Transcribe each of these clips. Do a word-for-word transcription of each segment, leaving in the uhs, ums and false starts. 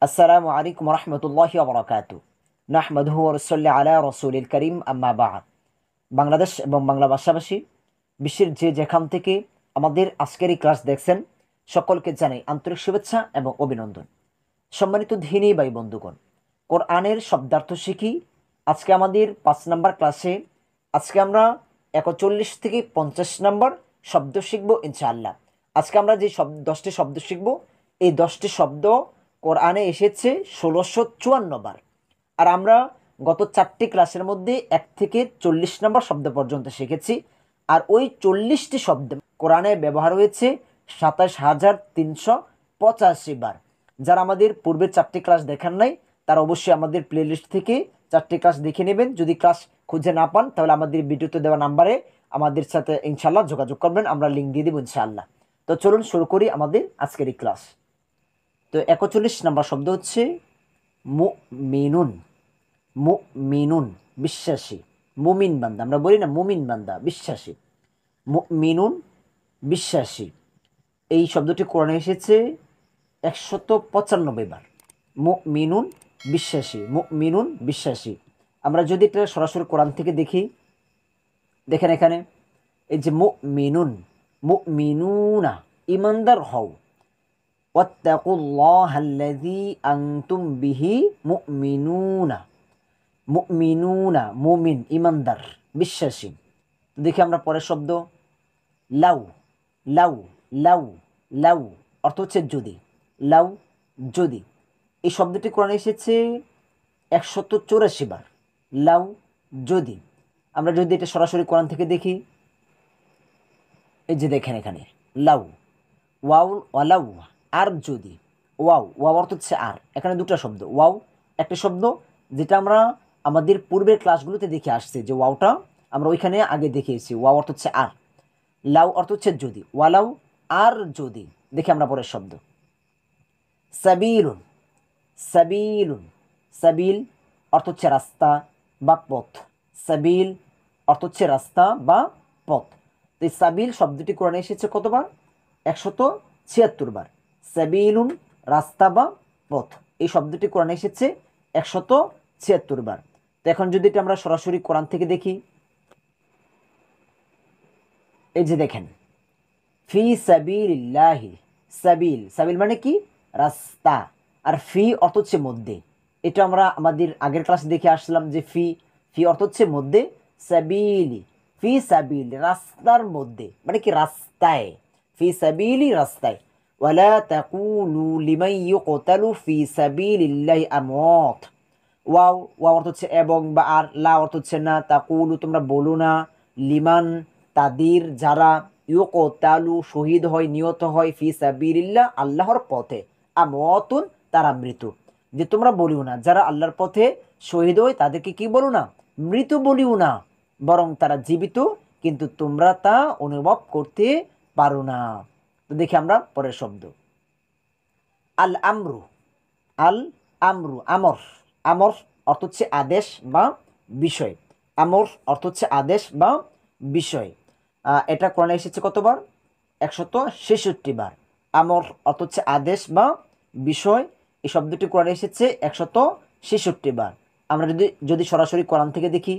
আসসালামু আলাইকুম রহমতুল্লাহি ওবরাকাতু। নাহমাদুহু ওয়া নুসাল্লি আলা রাসূলিল কারীম, আম্মা বা'দ। বাংলাদেশ এবং বাংলা ভাষাভাষী বিশ্বের যে যেখান থেকে আমাদের আজকের এই ক্লাস দেখছেন, সকলকে জানাই আন্তরিক শুভেচ্ছা এবং অভিনন্দন। সম্মানিত দিনী ভাই বন্ধুগণ, কোরআনের শব্দার্থ শিখি। আজকে আমাদের পাঁচ নাম্বার ক্লাসে আজকে আমরা একচল্লিশ থেকে পঞ্চাশ নাম্বার শব্দ শিখব ইনশাআল্লাহ। আজকে আমরা যে শব্দ দশটি শব্দ শিখব, এই দশটি শব্দ কোরআনে এসেছে ষোলোশো চুয়ান্ন বার। আর আমরা গত চারটি ক্লাসের মধ্যে এক থেকে চল্লিশ নম্বর শব্দ পর্যন্ত শিখেছি। আর ওই চল্লিশটি শব্দ কোরআনে ব্যবহার হয়েছে সাতাশ হাজার তিনশো পঁচাশি বার। যারা আমাদের পূর্বের চারটি ক্লাস দেখান নাই, তারা অবশ্যই আমাদের প্লেলিস্ট থেকে চারটি ক্লাস দেখে নেবেন। যদি ক্লাস খুঁজে না পান, তাহলে আমাদের ভিডিওতে দেওয়া নাম্বারে আমাদের সাথে ইনশাল্লাহ যোগাযোগ করবেন, আমরা লিঙ্ক দিয়ে দেবো ইনশাআল্লাহ। তো চলুন শুরু করি আমাদের আজকের এই ক্লাস। তো একচল্লিশ নম্বর শব্দ হচ্ছে মুমিনুন। মুমিনুন বিশ্বাসী, মুমিন বান্দা। আমরা বলি না মুমিন বান্দা, বিশ্বাসী। মুমিনুন বিশ্বাসী। এই শব্দটি কোরআনে এসেছে একশত পঁচানব্বই বার। মুমিনুন বিশ্বাসী, মুমিনুন বিশ্বাসী। আমরা যদি এটা সরাসরি কোরআন থেকে দেখি, দেখেন এখানে এই যে মুমিনুন, মুমিনুনা ইমানদার হও। ওয়াত্তাকুল্লাহাল্লাযী আনতুম বিহি মুমিনুনা। মুমিনুনা মুমিন, ইমানদার, বিশ্বাসী। তো দেখি আমরা পরের শব্দ লাউ। লাউ লাউ লাউ অর্থ হচ্ছে যদি। লাউ যদি। এই শব্দটি কোরআনে এসেছে একশত চৌরাশি বার। লাউ যদি। আমরা যদি এটা সরাসরি কোরআন থেকে দেখি, এই যে দেখেন এখানে লাউ, ওয়াউ ওয়ালাউ, আর যদি। ওয়াও, ওয়াও অর্থ হচ্ছে আর। এখানে দুটো শব্দ, ওয়াও একটা শব্দ যেটা আমরা আমাদের পূর্বের ক্লাসগুলোতে দেখে আসছি, যে ওয়াওটা আমরা ওইখানে আগে দেখিয়েছি। ওয়াও অর্থ হচ্ছে আর, লাউ অর্থ হচ্ছে যদি, ওয়ালাউ আর যদি। দেখি আমরা পরের শব্দ সাবিলুন। সাবিলুন, সাবিল অর্থ হচ্ছে রাস্তা বা পথ। সাবিল অর্থ হচ্ছে রাস্তা বা পথ। তো এই সাবিল শব্দটি কোরআনে এসেছে কতবার? একশত ছিয়াত্তর বার। সাবিলুন রাস্তা বা পথ, এই শব্দটি কোরআনে এসেছে একশত ছিয়াত্তর বার। তো এখন যদি এটা আমরা সরাসরি কোরআন থেকে দেখি, এই যে দেখেন ফি সাবিলিল্লাহি। সাবিল, সাবিল মানে কি? রাস্তা। আর ফি অর্থ হচ্ছে মধ্যে। এটা আমরা আমাদের আগের ক্লাসে দেখে আসলাম যে ফি, ফি অর্থ হচ্ছে মধ্যে। সাবিলি, ফি সাবিল রাস্তার মধ্যে, মানে কি রাস্তায়। ফি সাবিলি রাস্তায়। ওয়ালা তাকুলু লিমান ইউকতালু ফি সাবিলিল্লাহি আমওয়াত। ওয়াও, ওয়াও অর্থ হচ্ছে এবং বা আর, লা অর্থ হচ্ছে না, তাকুলু তোমরা বলো না, লিমান তাদের যারা, ইউকতালু শহীদ হয়, নিহত হয়, ফি সাবিলিল্লাহ আল্লাহর পথে, আমওয়াতুন তারা মৃত। যে তোমরা বলিও না যারা আল্লাহর পথে শহীদ হয় তাদেরকে কি বলো না? মৃত বলিও না, বরং তারা জীবিত, কিন্তু তোমরা তা অনুভব করতে পারো না। তো দেখি আমরা পরের শব্দ আল আমরু। আল আমরু, আমর। আমর অর্থ হচ্ছে আদেশ বা বিষয়। আমর অর্থ হচ্ছে আদেশ বা বিষয়। আহ, এটা কোরআনে এসেছে কতবার? একশত ছেষট্টি বার। আমর অর্থ হচ্ছে আদেশ বা বিষয়। এই শব্দটি কোরআনে এসেছে একশত ছেষট্টি বার। আমরা যদি যদি সরাসরি কোরআন থেকে দেখি,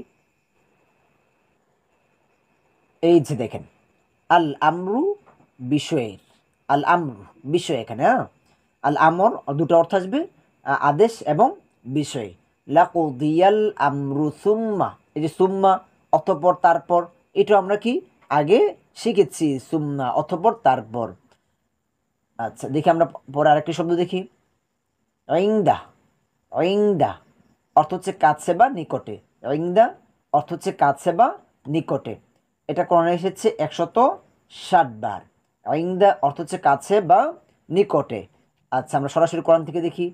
এই যে দেখেন আল আমরু বিষয়ের। আল আমরু বিষয় এখানে, হ্যাঁ। আল আমর দুটো অর্থ আসবে, আহ, আদেশ এবং বিষয়। লাকুদিয়াল আমরু সুম্মা, এই যে সুম্মা অতঃপর তারপর, এটা আমরা কি আগে শিখেছি, সুম্মা অতঃপর তারপর। আচ্ছা দেখি আমরা পরে আরেকটি শব্দ দেখি ইংদা। ইংদা অর্থ হচ্ছে কাছে বা নিকটে। ইংদা অর্থ হচ্ছে কাছে বা নিকটে। এটা কোরআনে এসেছে একশত ষাট বার। ইংদা অর্থ হচ্ছে কাছে বা নিকটে। আচ্ছা আমরা সরাসরি কোরআন থেকে দেখি,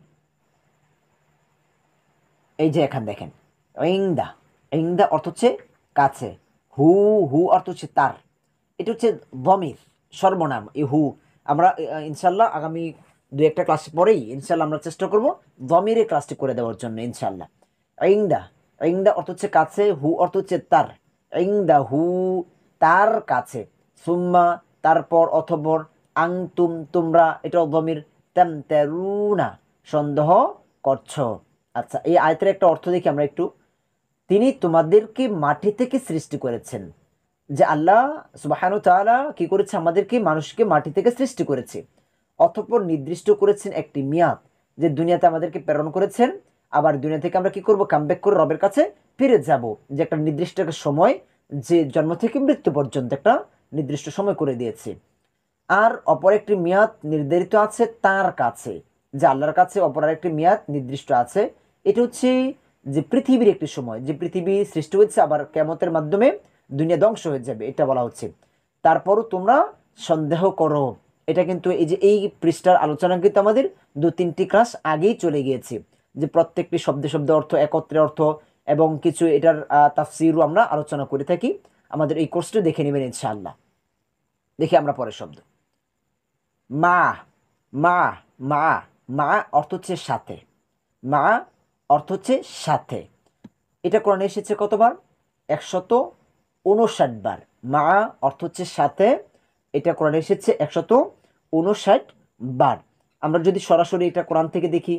এই যে এখানে দেখেন ইংদা। ইংদা অর্থ হচ্ছে কাছে। হু, হু অর্থ হচ্ছে তার। এটা হচ্ছে দমির, সর্বনাম। এই হু আমরা আহ, ইনশাল্লাহ আগামী দু একটা ক্লাস পরেই ইনশাল্লাহ আমরা চেষ্টা করব দমিরে ক্লাসটি করে দেওয়ার জন্য ইনশাল্লাহ। ইংদা, ইংদা অর্থ হচ্ছে কাছে, হু অর্থ হচ্ছে তার। ইংদা হু তার কাছে। সুম্মা তারপর অথবর, আংতুম তোমরা, এটাও দমির। তামতারুনা সন্দেহ করছো। আচ্ছা, এই আয়াতের একটা অর্থ দেখি আমরা একটু। তিনি তোমাদেরকে মাটি থেকে সৃষ্টি করেছেন, যে আল্লাহ সুবহানাহু ওয়া তাআলা কি করেছে, আমাদেরকে মানুষকে মাটি থেকে সৃষ্টি করেছে, অতঃপর নির্দিষ্ট করেছেন একটি মেয়াদ, যে দুনিয়াতে আমাদেরকে প্রেরণ করেছেন, আবার দুনিয়া থেকে আমরা কি করব, কামব্যাক করে রবের কাছে ফিরে যাব, যে একটা নির্দিষ্ট একটা সময়, যে জন্ম থেকে মৃত্যু পর্যন্ত একটা নির্দিষ্ট সময় করে দিয়েছে। আর অপর একটি মেয়াদ নির্ধারিত আছে তার কাছে, যে আল্লাহর কাছে অপর একটি মেয়াদ নির্দিষ্ট আছে। এটা হচ্ছে যে পৃথিবীর একটি সময়, যে পৃথিবী সৃষ্টি হয়েছে আবার কিয়ামতের মাধ্যমে দুনিয়া ধ্বংস হয়ে যাবে, এটা বলা হচ্ছে। তারপরও তোমরা সন্দেহ করো। এটা কিন্তু এই যে এই পৃষ্ঠার আলোচনা কিন্তু আমাদের দু তিনটি ক্লাস আগেই চলে গিয়েছে, যে প্রত্যেকটি শব্দে শব্দে অর্থ, একত্রে অর্থ এবং কিছু এটার তাফসিরও আমরা আলোচনা করে থাকি। আমাদের এই কোর্সটি দেখে নেবেন ইনশাআল্লাহ। দেখি আমরা পরের শব্দ, মা। মা মা মা অর্থ হচ্ছে সাথে। মা অর্থ হচ্ছে সাথে। এটা কোরআনে এসেছে কতবার? একশত উনষাট বার। মা অর্থ হচ্ছে সাথে, এটা কোরআনে এসেছে একশত উনষাট বার। আমরা যদি সরাসরি এটা কোরআন থেকে দেখি,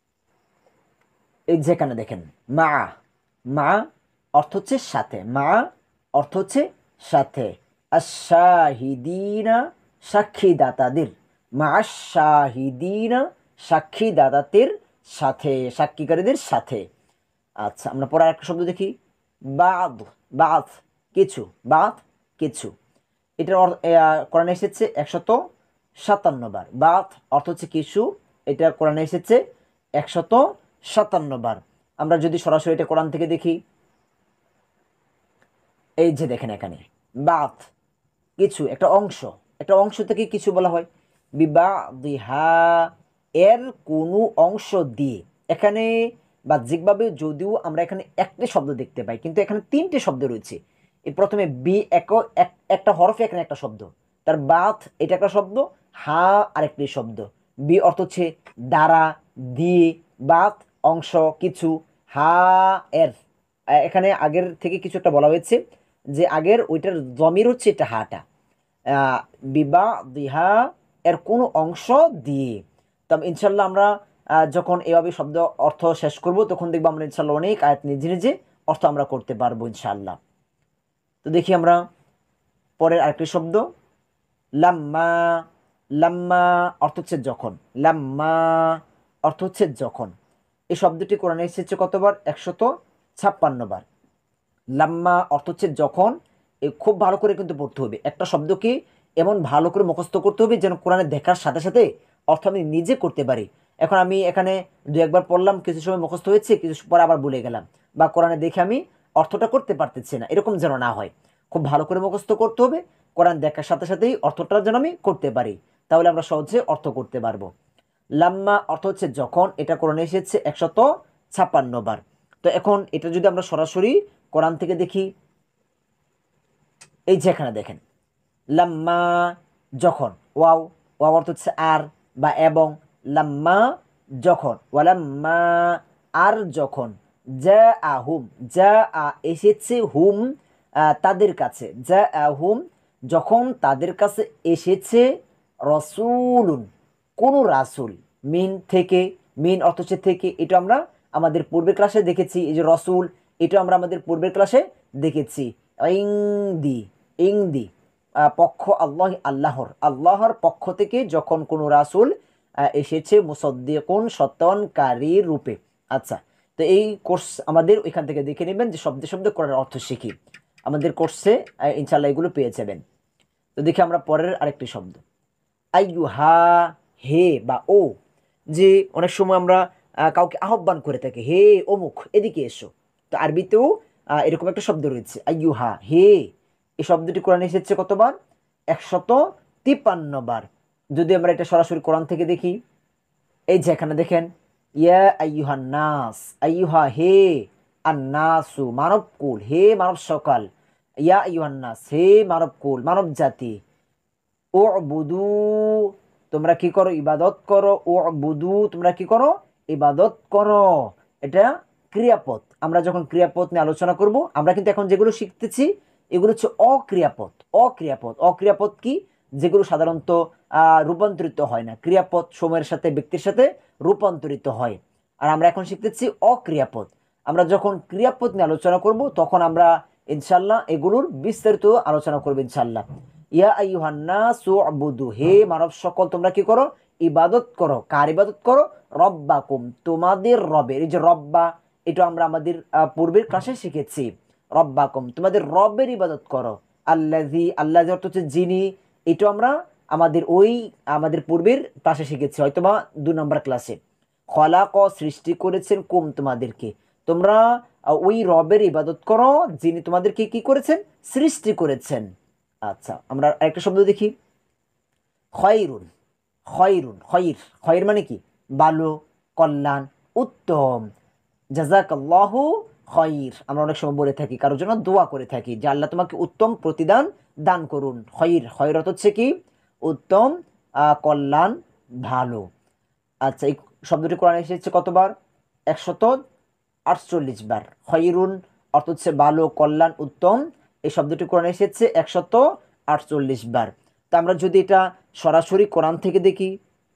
এই যেখানে দেখেন মা, মা অর্থ হচ্ছে সাথে, মা অর্থ হচ্ছে সাথে। আশ-শাহিদিনা সাক্ষীদাতাদের, মা শাহিদিনা সাক্ষীদাতাদের সাথে, সাক্ষীকারীদের সাথে। আচ্ছা, আমরা পরে একটা শব্দ দেখি, বাদ। বাদ কিছু, বাদ কিছু। এটার কোরআনে এসেছে একশত সাতান্ন বার। বাদ অর্থ হচ্ছে কিছু, এটা কোরআনে এসেছে একশত সাতান্ন বার। আমরা যদি সরাসরি এটা কোরআন থেকে দেখি, এই যে দেখেন এখানে বাদ কিছু, একটা অংশ, একটা অংশ থেকে কিছু বলা হয়। বিবাদিহা এর কোনো অংশ দিয়ে। এখানে বাহ্যিকভাবে যদিও আমরা এখানে একটি শব্দ দেখতে পাই, কিন্তু এখানে তিনটে শব্দ রয়েছে। এই প্রথমে বি এক একটা হরফে এখানে একটা শব্দ, তার বাত এটা একটা শব্দ, হা আরেকটি শব্দ। বি অর্থ হচ্ছে দ্বারা, দিয়ে, বাত অংশ কিছু, হা এর। এখানে আগের থেকে কিছু একটা বলা হয়েছে, যে আগের ওইটার জমির হচ্ছে এটা হাটা। বিবা দিহা এর কোনো অংশ দিয়ে। তবে ইনশাল্লাহ আমরা যখন এভাবে শব্দ অর্থ শেষ করব, তখন দেখবো আমরা ইনশাল্লাহ অনেক আয়াত নিজে নিজে অর্থ আমরা করতে পারবো ইনশাল্লাহ। তো দেখি আমরা পরের আরেকটি শব্দ, লাম্মা। লাম্মা অর্থ হচ্ছে যখন, লাম্মা অর্থ হচ্ছে যখন। এই শব্দটি কোরআনে এসেছে কতবার? একশত ছাপ্পান্ন বার। লাম্মা অর্থ হচ্ছে যখন। এ খুব ভালো করে কিন্তু পড়তে হবে, একটা শব্দকে এমন ভালো করে মুখস্থ করতে হবে যেন কোরআনে দেখার সাথে সাথে অর্থ আমি নিজে করতে পারি। এখন আমি এখানে দু একবার পড়লাম, কিছু সময় মুখস্থ হয়েছে, কিছু পরে আবার ভুলে গেলাম, বা কোরআনে দেখে আমি অর্থটা করতে পারতেছি না, এরকম যেন না হয়। খুব ভালো করে মুখস্থ করতে হবে, কোরআন দেখার সাথে সাথেই অর্থটা যেন আমি করতে পারি, তাহলে আমরা সহজে অর্থ করতে পারবো। লাম্মা অর্থ হচ্ছে যখন, এটা কোরআনে এসেছে একশত ছাপ্পান্ন বার। তো এখন এটা যদি আমরা সরাসরি কোরআন থেকে দেখি, এই যেখানে দেখেন লাম্মা যখন, ওয়াও, ওয়াও অর্থ হচ্ছে আর বা এবং। লাম্মা যখন, ওয়ালাম্মা আর যখন, যা আহুম, যা আ এসেছে হুম তাদের কাছে, যা আহুম যখন তাদের কাছে এসেছে, রসুলুন কোন রাসুল, মিন থেকে, মিন অর্থ হচ্ছে থেকে। এটা আমরা আমাদের পূর্বের ক্লাসে দেখেছি, এই যে রসুল, এটা আমরা আমাদের পূর্বের ক্লাসে দেখেছি। ইংদি, ইংদি পক্ষ, আল্লাহ আল্লাহর, আল্লাহর পক্ষ থেকে যখন কোনো রাসুল এসেছে, মুসাদ্দিকুন সত্যায়নকারী রূপে। আচ্ছা, তো এই কোর্স আমাদের ওইখান থেকে দেখে নেবেন, যে শব্দে শব্দে কোরআনের অর্থ শিখি, আমাদের কোর্সে ইনশাল্লাহ এগুলো পেয়ে যাবেন। তো দেখি আমরা পরের আরেকটি শব্দ, আইয়ুহা হে বা ও। যে অনেক সময় আমরা কাউকে আহ্বান করে থাকি, হে অমুক এদিকে এসো। তো আরবিতেও এরকম একটা শব্দ রয়েছে, আইয়ুহা হে। এই শব্দটি কোরআনে এসেছে কতবার? একশত তিপ্পান্ন বার। যদি আমরা এটা সরাসরি কোরআন থেকে দেখি, এই যে এখানে দেখেন, ইয়া আইয়ুহান নাস, আইয়ুহা হে, আন্নাসু মানবকুল, হে মানব সকাল, ইয়া আইয়ুহান নাস হে মানবকুল, মানব জাতি। ও বুদু তোমরা কি করো? ইবাদত করো। ও বুদু তোমরা কি করো? ইবাদত করো। এটা ক্রিয়াপদ। আমরা যখন ক্রিয়াপদ নিয়ে আলোচনা করব, আমরা কিন্তু এখন যেগুলো শিখতেছি এগুলো হচ্ছে অক্রিয়াপদ। অক্রিয়াপদ, অক্রিয়াপদ কি? যেগুলো সাধারণত রূপান্তরিত হয় না। ক্রিয়াপদ সময়ের সাথে, ব্যক্তির সাথে রূপান্তরিত হয়। আর আমরা এখন শিখতেছি অক্রিয়াপদ। আমরা যখন ক্রিয়াপদ নিয়ে আলোচনা করব তখন আমরা ইনশাল্লাহ এগুলোর বিস্তারিত আলোচনা করবো ইনশাল্লাহ। ইয়া আইয়ুহান নাসু উবুদু, হে মানব সকল তোমরা কি করো? ইবাদত করো। কার ইবাদত করো? রব্বাকুম, তোমাদের রবের। এই যে রব্বা, এটা আমরা আমাদের পূর্বের ক্লাসে শিখেছি। রব্বাকুম, তোমাদের রবের ইবাদত করো। আল্লাযী, আল্লাযী অর্থ হচ্ছে যিনি, এটা আমরা আমাদের ওই আমাদের পূর্বের ক্লাসে শিখেছি, হয়তোবা দুই নম্বর ক্লাসে। খলাক, সৃষ্টি করেছেন, কুম তোমাদেরকে, তোমরা ওই রবের ইবাদত করো যিনি তোমাদেরকে কি করেছেন? সৃষ্টি করেছেন। আচ্ছা, আমরা একটা শব্দ দেখি, খয়রুন। খয়রুন, খয়র, খয়র মানে কি? ভালো, কল্যাণ, উত্তম। জাযাকাল্লাহু খয়র, আমরা অনেক সময় বলে থাকি, কারোর জন্য দোয়া করে থাকি যে আল্লাহ তোমাকে উত্তম প্রতিদান দান করুন। খয়র, খয়র অর্থ হচ্ছে কি? উত্তম, কল্যাণ, ভালো। আচ্ছা, এই শব্দটি কোরআনে এসেছে কতবার? একশত আটচল্লিশ বার। খয়রুন অর্থ হচ্ছে ভালো, কল্যাণ, উত্তম। এই শব্দটি কোরআনে এসেছে একশত আটচল্লিশ বার। তা আমরা যদি এটা সরাসরি কোরআন থেকে দেখি,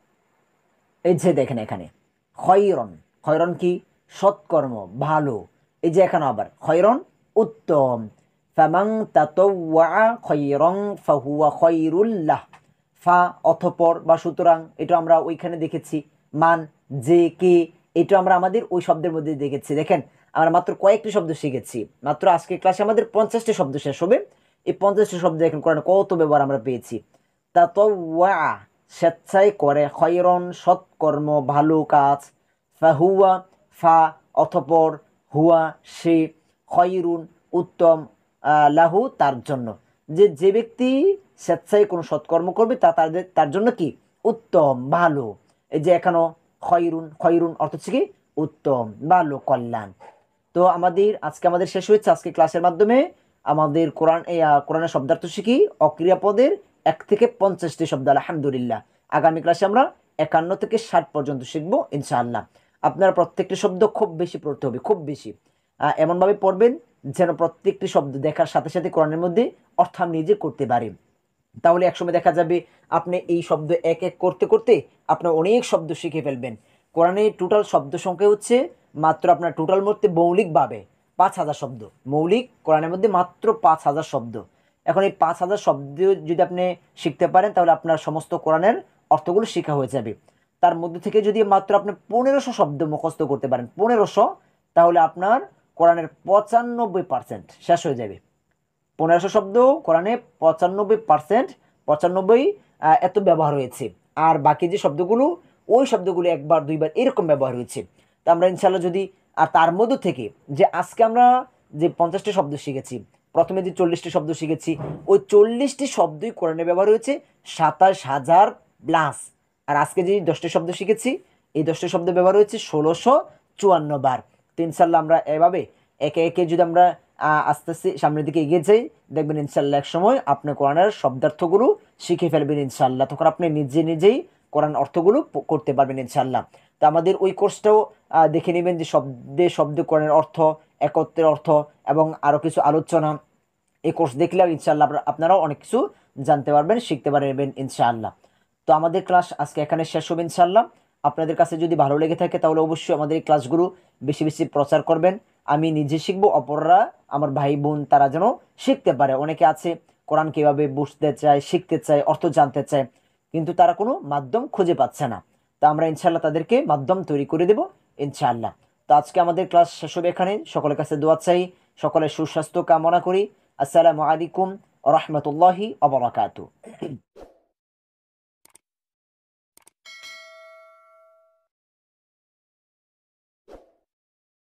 এই যে দেখেন এখানে খয়রন, খয়রন কি? সৎকর্ম, ভালো। এই যে এখানে আবার খয়রন, উত্তম। ফামান তাতাওয়া খয়রন ফাহুয়া খয়রুল লাহ। ফা অতঃপর বা সুতরাং, এটা আমরা ওইখানে দেখেছি। মান, যে, কে, এটা আমরা আমাদের ওই শব্দের মধ্যে দেখেছি। দেখেন আমরা মাত্র কয়েকটি শব্দ শিখেছি, মাত্র আজকে ক্লাসে আমাদের পঞ্চাশটি শব্দ শেষ হবে। এই পঞ্চাশটি শব্দ দেখেন কোরআনে কত ব্যবহার আমরা পেয়েছি। তাতাওয়া, স্বেচ্ছায় করে, খয়রন, সৎকর্ম, ভালো কাজ। ফাহুয়া, ফা অতঃপর, হুয়া সে, খয়রুন উত্তম, লাহু তার জন্য, যে যে ব্যক্তি স্বেচ্ছায় কোনো সৎকর্ম করবে তা তাদের তার জন্য কি? উত্তম, ভালো। এই যে এখানেও খয়রুন, খয়রুন অর্থ হচ্ছে কি? উত্তম, ভালো, কল্যাণ। তো আমাদের আজকে আমাদের শেষ হয়েছে আজকে ক্লাসের মাধ্যমে আমাদের কোরআন এই কোরআনের শব্দার্থ শিখি অক্রিয়াপদের এক থেকে পঞ্চাশটি শব্দ আলহামদুলিল্লাহ। আগামী ক্লাসে আমরা একান্ন থেকে ষাট পর্যন্ত শিখবো ইনশাআল্লাহ। আপনারা প্রত্যেকটি শব্দ খুব বেশি পড়তে হবে, খুব বেশি এমনভাবে পড়বেন যেন প্রত্যেকটি শব্দ দেখার সাথে সাথে কোরআনের মধ্যে অর্থ আমি নিজে করতে পারি। তাহলে একসময় দেখা যাবে আপনি এই শব্দ এক এক করতে করতে আপনার অনেক শব্দ শিখে ফেলবেন। কোরআনের টোটাল শব্দ সংখ্যা হচ্ছে মাত্র আপনার টোটাল মধ্যে মৌলিকভাবে পাঁচ হাজার শব্দ। মৌলিক কোরআনের মধ্যে মাত্র পাঁচ হাজার শব্দ। এখন এই পাঁচ হাজার শব্দ যদি আপনি শিখতে পারেন তাহলে আপনার সমস্ত কোরআনের অর্থগুলো শেখা হয়ে যাবে। তার মধ্যে থেকে যদি মাত্র আপনি পনেরোশো শব্দ মুখস্থ করতে পারেন, পনেরোশো, তাহলে আপনার কোরআনের পঁচানব্বই পার্সেন্ট শেষ হয়ে যাবে। পনেরোশো শব্দ কোরআনে পঁচানব্বই পার্সেন্ট, পঁচানব্বই এত ব্যবহার হয়েছে। আর বাকি যে শব্দগুলো ওই শব্দগুলো একবার দুইবার এরকম ব্যবহার হয়েছে। তা আমরা ইনশাল্লাহ যদি, আর তার মধ্য থেকে যে আজকে আমরা যে পঞ্চাশটি শব্দ শিখেছি, প্রথমে যে চল্লিশটি শব্দ শিখেছি, ওই চল্লিশটি শব্দই কোরআনে ব্যবহার হয়েছে সাতাশ হাজার প্লাস। আর আজকে যে দশটি শব্দ শিখেছি এই দশটি শব্দ ব্যবহার হয়েছে ষোলোশো চুয়ান্ন বার। তো ইনশাল্লাহ আমরা এভাবে একে একে যদি আমরা আস্তে আস্তে সামনের দিকে এগিয়ে যাই, দেখবেন ইনশাল্লাহ এক সময় আপনি কোরআনের শব্দার্থগুলো শিখে ফেলবেন ইনশাল্লাহ। তখন আপনি নিজে নিজেই কোরআন অর্থগুলো করতে পারবেন ইনশাল্লাহ। তো আমাদের ওই কোর্সটাও দেখে নেবেন যে শব্দে শব্দ কোরআনের অর্থ, একত্রের অর্থ এবং আরও কিছু আলোচনা। এই কোর্স দেখলেও ইনশাল্লাহ আপনারাও অনেক কিছু জানতে পারবেন, শিখতে পারবেন ইনশাআল্লাহ। তো আমাদের ক্লাস আজকে এখানে শেষ হবে ইনশাআল্লাহ। আপনাদের কাছে যদি ভালো লেগে থাকে তাহলে অবশ্যই আমাদের এই ক্লাসগুলো বেশি বেশি প্রচার করবেন। আমি নিজে শিখবো, অপররা আমার ভাই বোন তারা যেন শিখতে পারে। অনেকে আছে কোরআন কীভাবে বুঝতে চায়, শিখতে চায়, অর্থ জানতে চায়, কিন্তু তারা কোনো মাধ্যম খুঁজে পাচ্ছে না। তা আমরা ইনশাআল্লাহ তাদেরকে মাধ্যম তৈরি করে দেব ইনশাআল্লাহ। তো আজকে আমাদের ক্লাস শেষ হবে এখানে। সকলের কাছে দোয়া চাই, সকলের সুস্বাস্থ্য কামনা করি। আসসালামু আলাইকুম ওয়া রাহমাতুল্লাহি ওয়া বারাকাতুহু।